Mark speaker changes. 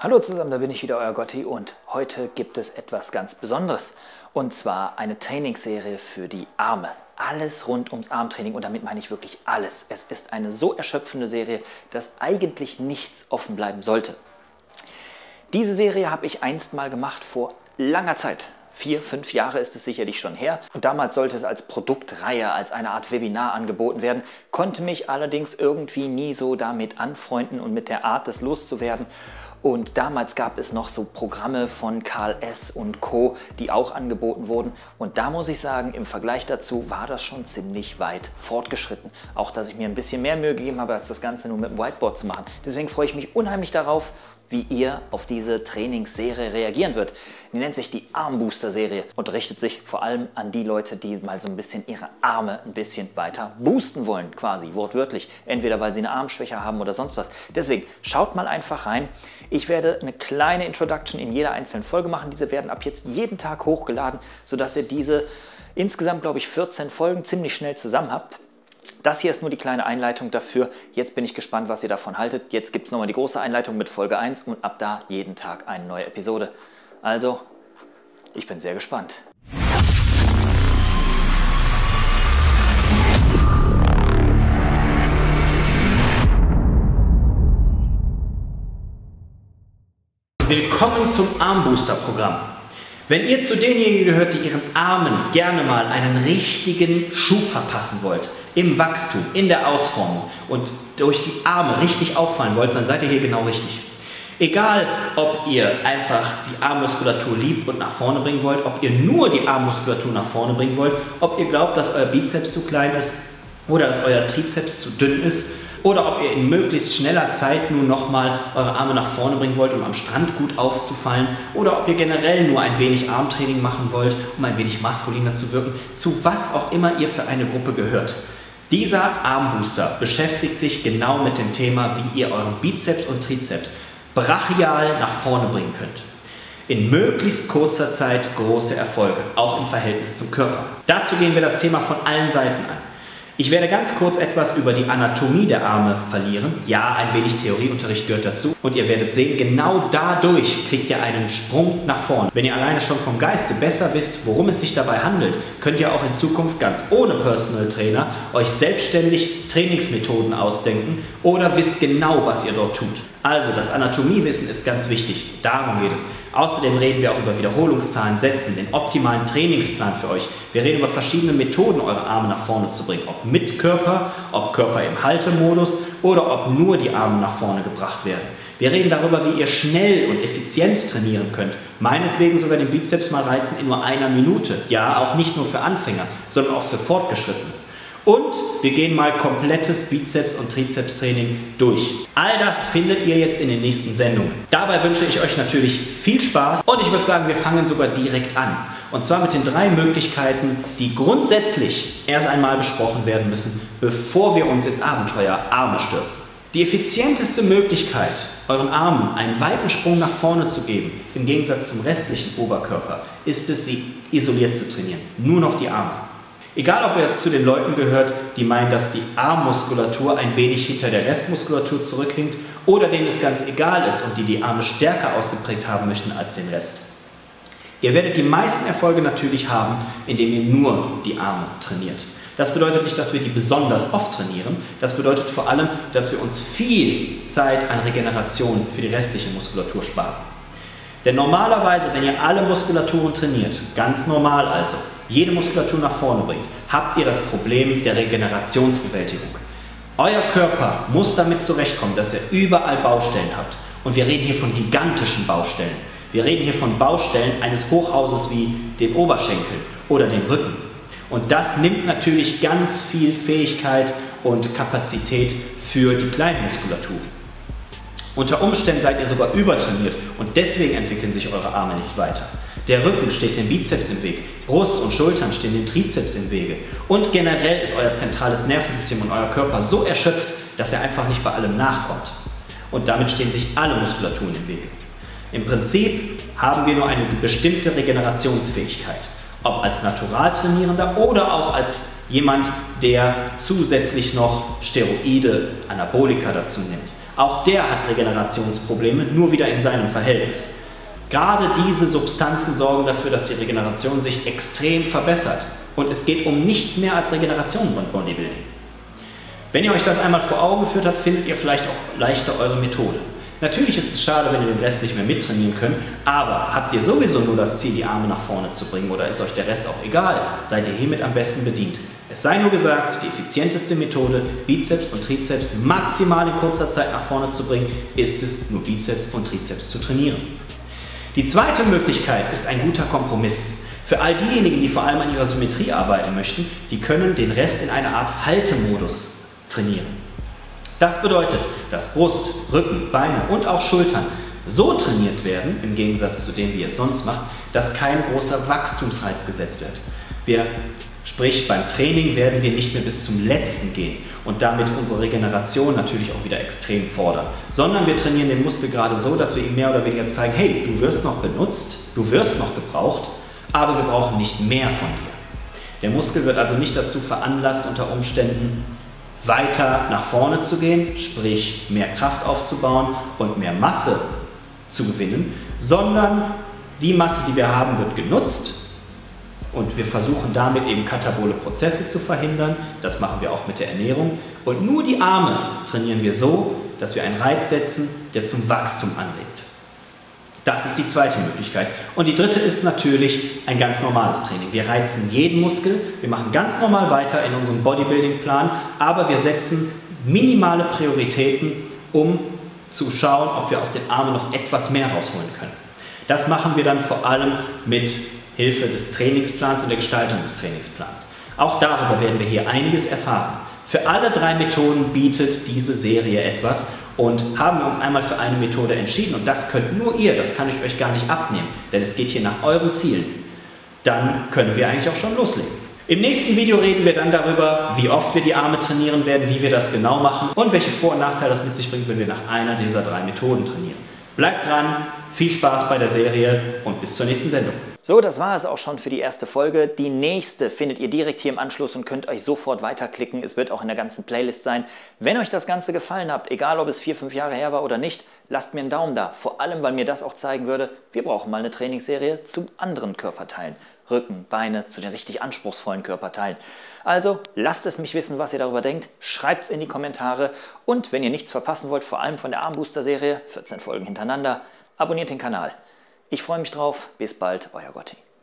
Speaker 1: Hallo zusammen, da bin ich wieder, euer Gotti, und heute gibt es etwas ganz Besonderes. Und zwar eine Trainingsserie für die Arme. Alles rund ums Armtraining, und damit meine ich wirklich alles. Es ist eine so erschöpfende Serie, dass eigentlich nichts offen bleiben sollte. Diese Serie habe ich einst mal gemacht vor langer Zeit. 4, 5 Jahre ist es sicherlich schon her. Und damals sollte es als Produktreihe, als eine Art Webinar angeboten werden, konnte mich allerdings irgendwie nie so damit anfreunden und mit der Art, das loszuwerden. Und damals gab es noch so Programme von Karl S. und Co., die auch angeboten wurden. Und da muss ich sagen, im Vergleich dazu war das schon ziemlich weit fortgeschritten. Auch, dass ich mir ein bisschen mehr Mühe gegeben habe, als das Ganze nur mit dem Whiteboard zu machen. Deswegen freue ich mich unheimlich darauf, wie ihr auf diese Trainingsserie reagieren wird. Die nennt sich die Armbooster-Serie und richtet sich vor allem an die Leute, die mal so ein bisschen ihre Arme ein bisschen weiter boosten wollen, quasi wortwörtlich. Entweder weil sie eine Armschwäche haben oder sonst was. Deswegen schaut mal einfach rein. Ich werde eine kleine Introduction in jeder einzelnen Folge machen. Diese werden ab jetzt jeden Tag hochgeladen, sodass ihr diese insgesamt, glaube ich, 14 Folgen ziemlich schnell zusammen habt. Das hier ist nur die kleine Einleitung dafür. Jetzt bin ich gespannt, was ihr davon haltet. Jetzt gibt es nochmal die große Einleitung mit Folge 1 und ab da jeden Tag eine neue Episode. Also, ich bin sehr gespannt.
Speaker 2: Willkommen zum Armbooster-Programm. Wenn ihr zu denjenigen gehört, die ihren Armen gerne mal einen richtigen Schub verpassen wollt, im Wachstum, in der Ausformung und durch die Arme richtig auffallen wollt, dann seid ihr hier genau richtig. Egal, ob ihr einfach die Armmuskulatur liebt und nach vorne bringen wollt, ob ihr nur die Armmuskulatur nach vorne bringen wollt, ob ihr glaubt, dass euer Bizeps zu klein ist oder dass euer Trizeps zu dünn ist, oder ob ihr in möglichst schneller Zeit nun nochmal eure Arme nach vorne bringen wollt, um am Strand gut aufzufallen, oder ob ihr generell nur ein wenig Armtraining machen wollt, um ein wenig maskuliner zu wirken, zu was auch immer ihr für eine Gruppe gehört. Dieser Armbooster beschäftigt sich genau mit dem Thema, wie ihr euren Bizeps und Trizeps brachial nach vorne bringen könnt. In möglichst kurzer Zeit große Erfolge, auch im Verhältnis zum Körper. Dazu gehen wir das Thema von allen Seiten an. Ich werde ganz kurz etwas über die Anatomie der Arme verlieren. Ja, ein wenig Theorieunterricht gehört dazu. Und ihr werdet sehen, genau dadurch kriegt ihr einen Sprung nach vorne. Wenn ihr alleine schon vom Geiste besser wisst, worum es sich dabei handelt, könnt ihr auch in Zukunft ganz ohne Personal Trainer euch selbstständig Trainingsmethoden ausdenken oder wisst genau, was ihr dort tut. Also, das Anatomiewissen ist ganz wichtig. Darum geht es. Außerdem reden wir auch über Wiederholungszahlen, Sätzen, den optimalen Trainingsplan für euch. Wir reden über verschiedene Methoden, eure Arme nach vorne zu bringen. Ob mit Körper, ob Körper im Haltemodus oder ob nur die Arme nach vorne gebracht werden. Wir reden darüber, wie ihr schnell und effizient trainieren könnt. Meinetwegen sogar den Bizeps mal reizen in nur einer Minute. Ja, auch nicht nur für Anfänger, sondern auch für Fortgeschrittene. Und wir gehen mal komplettes Bizeps- und Trizepstraining durch. All das findet ihr jetzt in den nächsten Sendungen. Dabei wünsche ich euch natürlich viel Spaß und ich würde sagen, wir fangen sogar direkt an. Und zwar mit den 3 Möglichkeiten, die grundsätzlich erst einmal besprochen werden müssen, bevor wir uns ins Abenteuer Arme stürzen. Die effizienteste Möglichkeit, euren Armen einen weiten Sprung nach vorne zu geben, im Gegensatz zum restlichen Oberkörper, ist es, sie isoliert zu trainieren. Nur noch die Arme. Egal, ob ihr zu den Leuten gehört, die meinen, dass die Armmuskulatur ein wenig hinter der Restmuskulatur zurückhinkt, oder denen es ganz egal ist und die Arme stärker ausgeprägt haben möchten als den Rest. Ihr werdet die meisten Erfolge natürlich haben, indem ihr nur die Arme trainiert. Das bedeutet nicht, dass wir die besonders oft trainieren. Das bedeutet vor allem, dass wir uns viel Zeit an Regeneration für die restliche Muskulatur sparen. Denn normalerweise, wenn ihr alle Muskulaturen trainiert, ganz normal also, jede Muskulatur nach vorne bringt, habt ihr das Problem der Regenerationsbewältigung. Euer Körper muss damit zurechtkommen, dass ihr überall Baustellen habt. Und wir reden hier von gigantischen Baustellen. Wir reden hier von Baustellen eines Hochhauses wie den Oberschenkel oder den Rücken. Und das nimmt natürlich ganz viel Fähigkeit und Kapazität für die Kleinmuskulatur. Unter Umständen seid ihr sogar übertrainiert und deswegen entwickeln sich eure Arme nicht weiter. Der Rücken steht dem Bizeps im Weg, Brust und Schultern stehen dem Trizeps im Wege. Und generell ist euer zentrales Nervensystem und euer Körper so erschöpft, dass er einfach nicht bei allem nachkommt. Und damit stehen sich alle Muskulaturen im Wege. Im Prinzip haben wir nur eine bestimmte Regenerationsfähigkeit. Ob als Naturaltrainierender oder auch als jemand, der zusätzlich noch Steroide, Anabolika dazu nimmt. Auch der hat Regenerationsprobleme, nur wieder in seinem Verhältnis. Gerade diese Substanzen sorgen dafür, dass die Regeneration sich extrem verbessert. Und es geht um nichts mehr als Regeneration beim Bodybuilding. Wenn ihr euch das einmal vor Augen geführt habt, findet ihr vielleicht auch leichter eure Methode. Natürlich ist es schade, wenn ihr den Rest nicht mehr mittrainieren könnt, aber habt ihr sowieso nur das Ziel, die Arme nach vorne zu bringen, oder ist euch der Rest auch egal, seid ihr hiermit am besten bedient. Es sei nur gesagt, die effizienteste Methode, Bizeps und Trizeps maximal in kurzer Zeit nach vorne zu bringen, ist es, nur Bizeps und Trizeps zu trainieren. Die zweite Möglichkeit ist ein guter Kompromiss. Für all diejenigen, die vor allem an ihrer Symmetrie arbeiten möchten, die können den Rest in einer Art Haltemodus trainieren. Das bedeutet, dass Brust, Rücken, Beine und auch Schultern so trainiert werden, im Gegensatz zu dem, wie ihr es sonst macht, dass kein großer Wachstumsreiz gesetzt wird. Sprich, beim Training werden wir nicht mehr bis zum Letzten gehen und damit unsere Regeneration natürlich auch wieder extrem fordern, sondern wir trainieren den Muskel gerade so, dass wir ihm mehr oder weniger zeigen, hey, du wirst noch benutzt, du wirst noch gebraucht, aber wir brauchen nicht mehr von dir. Der Muskel wird also nicht dazu veranlasst, unter Umständen weiter nach vorne zu gehen, sprich mehr Kraft aufzubauen und mehr Masse zu gewinnen, sondern die Masse, die wir haben, wird genutzt und wir versuchen damit eben katabole Prozesse zu verhindern. Das machen wir auch mit der Ernährung. Und nur die Arme trainieren wir so, dass wir einen Reiz setzen, der zum Wachstum anregt. Das ist die zweite Möglichkeit. Und die dritte ist natürlich ein ganz normales Training. Wir reizen jeden Muskel, wir machen ganz normal weiter in unserem Bodybuilding-Plan, aber wir setzen minimale Prioritäten, um zu schauen, ob wir aus den Armen noch etwas mehr rausholen können. Das machen wir dann vor allem mit Hilfe des Trainingsplans und der Gestaltung des Trainingsplans. Auch darüber werden wir hier einiges erfahren. Für alle drei Methoden bietet diese Serie etwas und haben wir uns einmal für eine Methode entschieden und das könnt nur ihr, das kann ich euch gar nicht abnehmen, denn es geht hier nach euren Zielen. Dann können wir eigentlich auch schon loslegen. Im nächsten Video reden wir dann darüber, wie oft wir die Arme trainieren werden, wie wir das genau machen und welche Vor- und Nachteile das mit sich bringt, wenn wir nach einer dieser drei Methoden trainieren. Bleibt dran, viel Spaß bei der Serie und bis zur nächsten Sendung.
Speaker 1: So, das war es auch schon für die erste Folge. Die nächste findet ihr direkt hier im Anschluss und könnt euch sofort weiterklicken. Es wird auch in der ganzen Playlist sein. Wenn euch das Ganze gefallen hat, egal ob es 4, 5 Jahre her war oder nicht, lasst mir einen Daumen da. Vor allem, weil mir das auch zeigen würde, wir brauchen mal eine Trainingsserie zu anderen Körperteilen. Rücken, Beine, zu den richtig anspruchsvollen Körperteilen. Also lasst es mich wissen, was ihr darüber denkt. Schreibt es in die Kommentare. Und wenn ihr nichts verpassen wollt, vor allem von der Armbooster-Serie, 14 Folgen hintereinander, abonniert den Kanal. Ich freue mich drauf. Bis bald, euer Gotti.